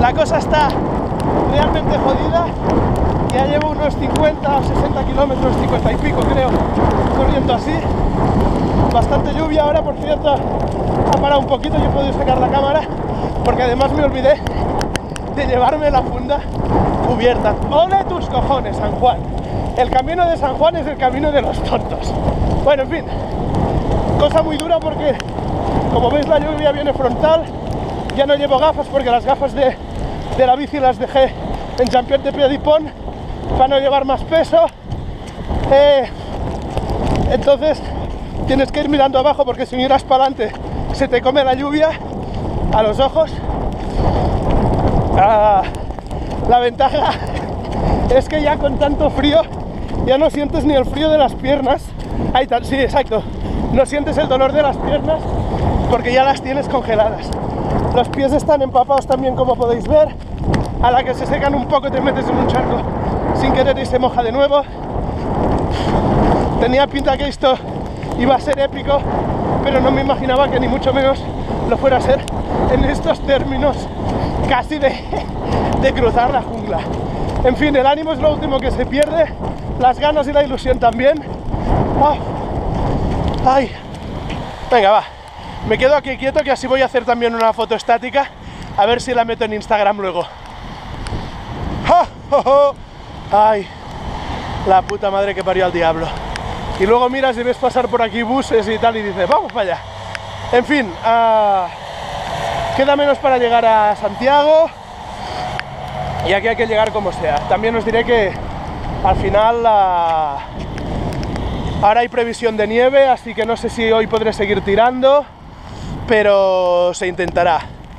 La cosa está realmente jodida. Ya llevo unos 50 o 60 kilómetros, 50 y pico creo, corriendo así. Bastante lluvia ahora, por cierto, ha parado un poquito y he podido sacar la cámara, porque además me olvidé de llevarme la funda cubierta. ¡Ole tus cojones, San Juan! El camino de San Juan es el camino de los tontos. Bueno, en fin, cosa muy dura porque, como veis, la lluvia viene frontal. Ya no llevo gafas porque las gafas de la bici las dejé en Champion de Piedipont para no llevar más peso. Entonces tienes que ir mirando abajo, porque si miras para adelante se te come la lluvia a los ojos. La ventaja es que ya con tanto frío ya no sientes ni el frío de las piernas. Sí, exacto, no sientes el dolor de las piernas porque ya las tienes congeladas. Los pies están empapados también, como podéis ver. A la que se secan un poco te metes en un charco sin querer y se moja de nuevo. Tenía pinta que esto iba a ser épico, pero no me imaginaba que ni mucho menos lo fuera a ser en estos términos casi de cruzar la jungla. En fin, el ánimo es lo último que se pierde, las ganas y la ilusión también. Oh. Ay. Venga, va, me quedo aquí quieto, que así voy a hacer también una foto estática, a ver si la meto en Instagram luego. ¡Oh, oh, oh! Ay, la puta madre que parió al diablo. Y luego miras y ves pasar por aquí buses y tal y dices, vamos para allá. En fin, queda menos para llegar a Santiago y aquí hay que llegar como sea. También os diré que al final ahora hay previsión de nieve, así que no sé si hoy podré seguir tirando, pero se intentará.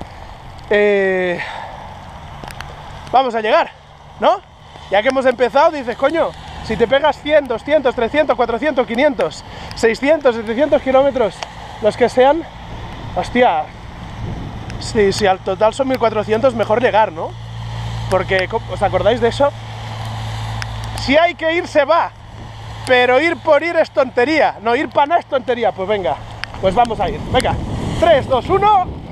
Vamos a llegar, ¿no? Ya que hemos empezado, dices, coño, si te pegas 100, 200, 300, 400, 500, 600, 700 kilómetros, los que sean, hostia, si al total son 1400, mejor llegar, ¿no? Porque, ¿os acordáis de eso? Si hay que ir, se va, pero ir por ir es tontería, no, ir para nada es tontería. Pues venga, pues vamos a ir, venga, 3, 2, 1...